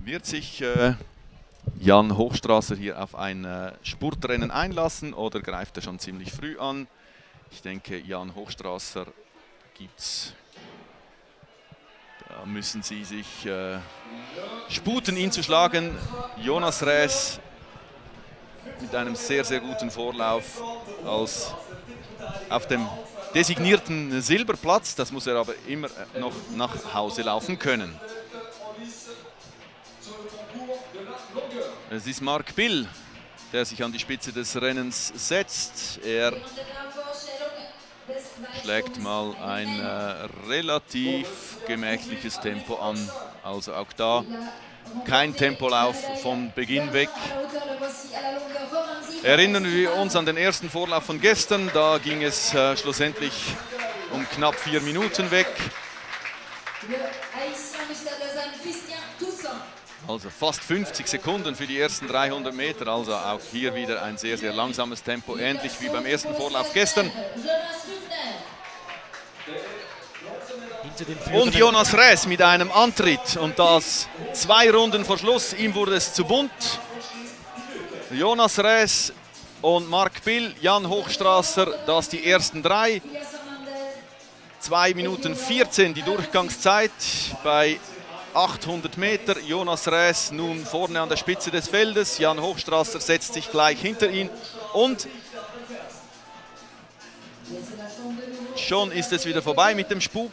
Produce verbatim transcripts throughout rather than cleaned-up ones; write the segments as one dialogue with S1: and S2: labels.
S1: Wird sich äh, Jan Hochstrasser hier auf ein äh, Spurtrennen einlassen oder greift er schon ziemlich früh an? Ich denke, Jan Hochstrasser gibt's. Da müssen sie sich äh, sputen, ihn zu schlagen. Jonas Räs mit einem sehr, sehr guten Vorlauf als auf dem designierten Silberplatz. Das muss er aber immer noch nach Hause laufen können. Es ist Mark Bill, der sich an die Spitze des Rennens setzt. Er schlägt mal ein äh, relativ gemächliches Tempo an. Also auch da kein Tempolauf von Beginn weg. Erinnern wir uns an den ersten Vorlauf von gestern. Da ging es äh, schlussendlich um knapp vier Minuten weg. Also fast fünfzig Sekunden für die ersten dreihundert Meter. Also auch hier wieder ein sehr, sehr langsames Tempo. Ähnlich wie beim ersten Vorlauf gestern. Und Jonas Räs mit einem Antritt. Und das zwei Runden vor Schluss. Ihm wurde es zu bunt. Jonas Räs und Mark Bill, Jan Hochstrasser, das die ersten drei. zwei Minuten vierzehn die Durchgangszeit bei achthundert Meter. Jonas Räs nun vorne an der Spitze des Feldes. Jan Hochstrasser setzt sich gleich hinter ihn. Und schon ist es wieder vorbei mit dem Spuk.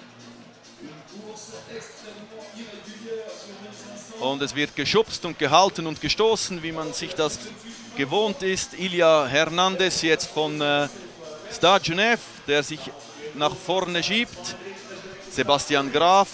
S1: Und es wird geschubst und gehalten und gestoßen, wie man sich das gewohnt ist. Ilya Hernandez jetzt von äh, Stade Genève, der sich nach vorne schiebt. Sebastian Graf.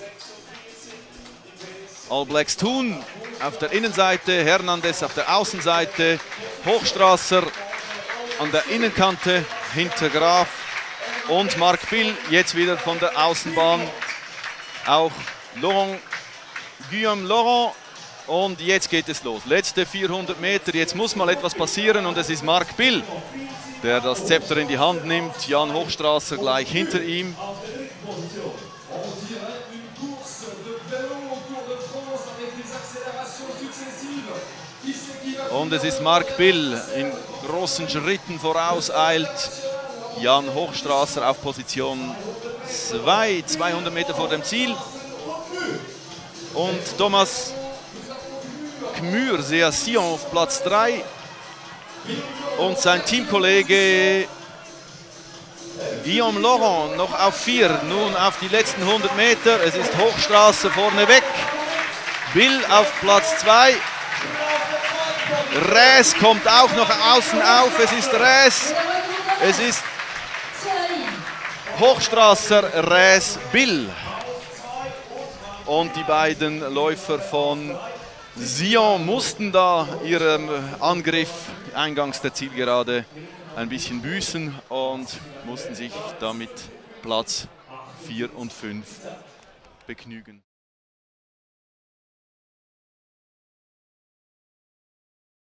S1: All Blacks Thun auf der Innenseite, Hernandez auf der Außenseite, Hochstrasser an der Innenkante hinter Graf und Mark Bill jetzt wieder von der Außenbahn. Auch Laurent, Guillaume Laurent. Und jetzt geht es los. Letzte vierhundert Meter, jetzt muss mal etwas passieren und es ist Mark Bill, der das Zepter in die Hand nimmt. Jan Hochstrasser gleich hinter ihm. Und es ist Mark Bill in großen Schritten vorauseilt. Jan Hochstrasser auf Position zwei, zweihundert Meter vor dem Ziel. Und Thomas Kmür-Seassion auf Platz drei. Und sein Teamkollege Guillaume Laurent noch auf vier. Nun auf die letzten hundert Meter. Es ist Hochstrasser vorne weg. Bill auf Platz zwei. Räs kommt auch noch außen auf. Es ist Räs. Es ist Hochstrasser, Räs, Bill. Und die beiden Läufer von Sion mussten da ihrem Angriff eingangs der Zielgerade ein bisschen büßen und mussten sich damit Platz vier und fünf begnügen.